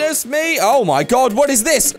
goodness me. Oh my god, what is this?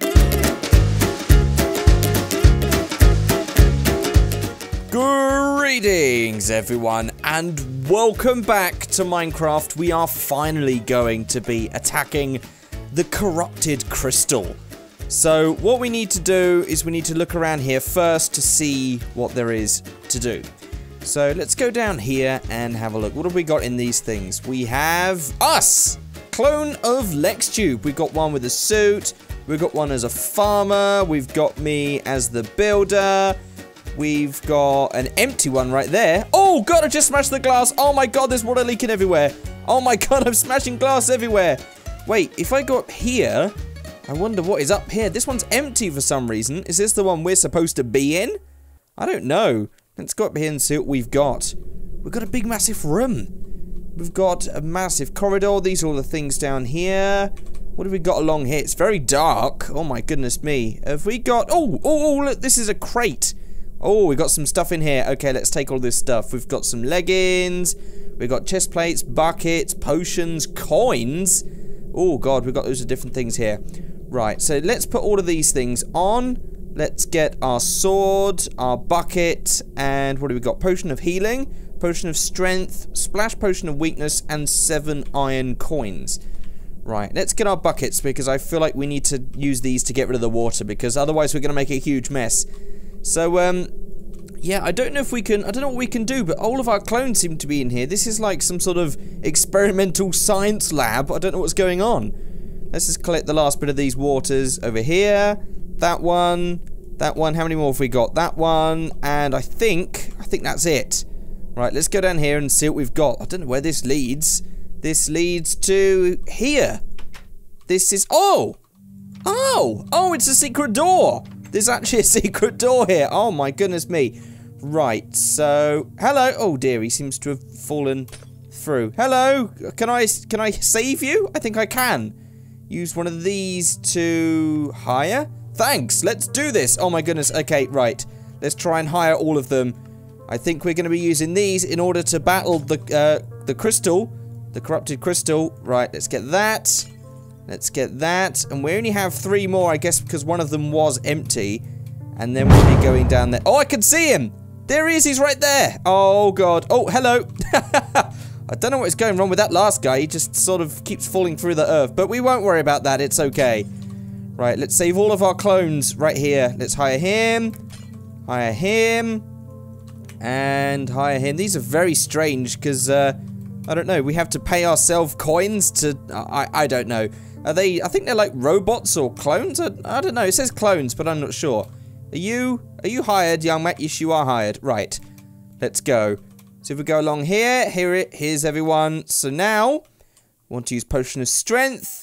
Greetings, everyone, and welcome back to Minecraft. We are finally going to be attacking the corrupted crystal. So what we need to do is we need to look around here first to see what there is to do. So let's go down here and have a look. What have we got in these things? We have us! Clone of LexTube. We've got one with a suit. We've got one as a farmer. We've got me as the builder. We've got an empty one right there. Oh god, I just smashed the glass. Oh my god, there's water leaking everywhere. Oh my god, I'm smashing glass everywhere. Wait, if I go up here, I wonder what is up here. This one's empty for some reason. Is this the one we're supposed to be in? I don't know. Let's go up here and see what we've got. We've got a big massive room. We've got a massive corridor. These are all the things down here. What have we got along here? It's very dark. Oh my goodness me. Have we got... Oh, look, this is a crate. Oh, we got some stuff in here. Okay, let's take all this stuff. We've got some leggings. We've got chest plates, buckets, potions, coins. Oh god, we've got loads of different things here. Right, so let's put all of these things on. Let's get our sword, our bucket, and what do we got? Potion of healing, potion of strength, splash potion of weakness, and 7 iron coins. Right, let's get our buckets because I feel like we need to use these to get rid of the water because otherwise we're going to make a huge mess. So, yeah, I don't know if we can, I don't know what we can do, but all of our clones seem to be in here. This is like some sort of experimental science lab. I don't know what's going on. Let's just collect the last bit of these waters over here. That one. How many more have we got? That one. And I think that's it. Right, let's go down here and see what we've got. I don't know where this leads. This leads to here. This is... Oh, it's a secret door. There's actually a secret door here. Oh my goodness me. Right, so... Hello. Oh dear, he seems to have fallen through. Hello. Can I save you? I think I can. Use one of these to hire. Thanks. Let's do this. Oh my goodness. Okay, right. Let's try and hire all of them. I think we're going to be using these in order to battle the crystal. The corrupted crystal. Right, let's get that. Let's get that. And we only have 3 more, I guess, because one of them was empty. And then we'll be going down there. Oh, I can see him. There he is. He's right there. Oh, God. Oh, hello. I don't know what is going wrong with that last guy. He just sort of keeps falling through the earth. But we won't worry about that. It's okay. Right, let's save all of our clones right here. Let's hire him. Hire him. And hire him. These are very strange because, I don't know. We have to pay ourselves coins to... I don't know. Are they... I think they're like robots or clones? I don't know. It says clones, but I'm not sure. Are you hired, young man? Yes, you are hired. Right. Let's go. So if we go along here, here's everyone. So now, I want to use Potion of Strength.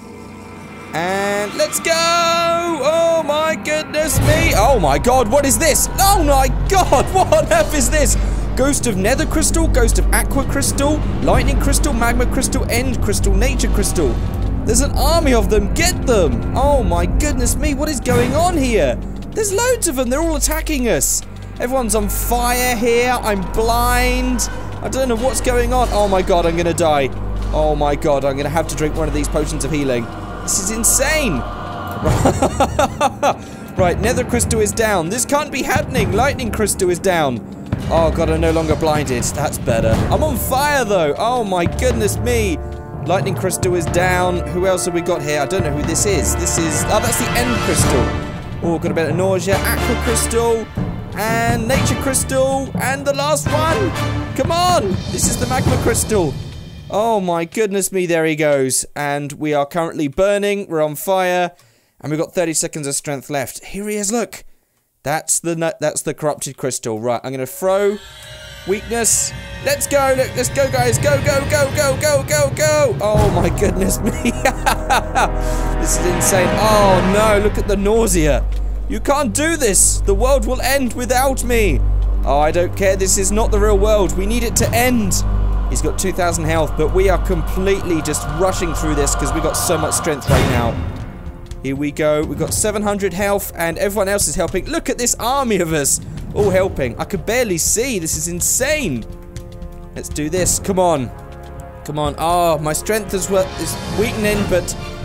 And let's go! Oh my goodness me! Oh my god, what is this? Oh my god, what on earth is this? Ghost of Nether Crystal, Ghost of Aqua Crystal, Lightning Crystal, Magma Crystal, End Crystal, Nature Crystal. There's an army of them, get them! Oh my goodness me, what is going on here? There's loads of them, they're all attacking us. Everyone's on fire here, I'm blind. I don't know what's going on. Oh my god, I'm gonna die. Oh my god, I'm gonna have to drink one of these potions of healing. This is insane. Right, Nether Crystal is down. This can't be happening. Lightning Crystal is down. Oh god, I'm no longer blinded. That's better. I'm on fire though. Oh my goodness me. Lightning Crystal is down. Who else have we got here? I don't know who this is. This is... Oh, that's the End Crystal. Oh, got a bit of nausea. Aqua Crystal. And Nature Crystal. And the last one. Come on. This is the Magma Crystal. Oh my goodness me, there he goes. And we are currently burning. We're on fire. And we've got 30 seconds of strength left. Here he is, look. That's the corrupted crystal. Right, I'm going to throw weakness. Let's go. Let's go, guys. Go, go, go, go, go, go, go. Oh my goodness me. This is insane. Oh no, look at the nausea. You can't do this. The world will end without me. Oh, I don't care. This is not the real world. We need it to end. He's got 2,000 health, but we are completely just rushing through this because we've got so much strength right now. Here we go. We've got 700 health, and everyone else is helping. Look at this army of us all helping. I could barely see. This is insane. Let's do this. Come on. Come on. Oh, my strength is weakening, but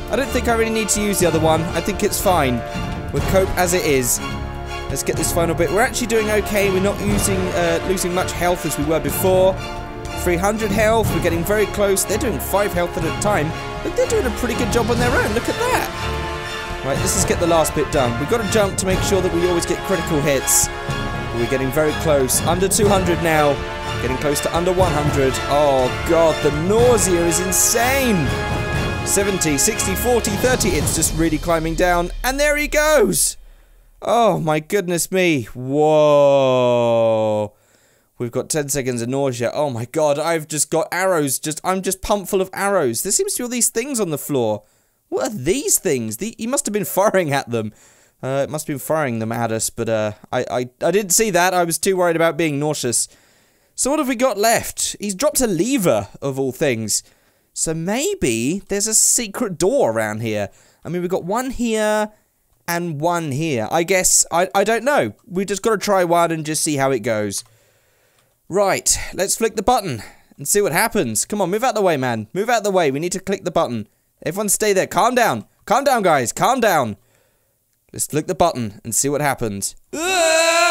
I don't think I really need to use the other one. I think it's fine. We'll cope as it is. Let's get this final bit. We're actually doing okay. We're not losing much health as we were before. 300 health. We're getting very close. They're doing 5 health at a time. But they're doing a pretty good job on their own. Look at that. Right, let's just get the last bit done. We've got to jump to make sure that we always get critical hits. We're getting very close. Under 200 now. Getting close to under 100. Oh, God. The nausea is insane. 70, 60, 40, 30. It's just really climbing down. And there he goes. Oh, my goodness me. Whoa. We've got 10 seconds of nausea. Oh, my God. I've just got arrows. I'm just pumped full of arrows. There seems to be all these things on the floor. What are these things? He must have been firing at them. It must have been firing them at us, but I didn't see that. I was too worried about being nauseous. So what have we got left? He's dropped a lever, of all things. So maybe there's a secret door around here. I mean, we've got one here and one here. I guess, I don't know. We just got to try one and just see how it goes. Right, let's flick the button and see what happens. Come on, move out the way, man. Move out the way. We need to click the button. Everyone stay there. Calm down. Calm down, guys. Calm down. Let's flick the button and see what happens.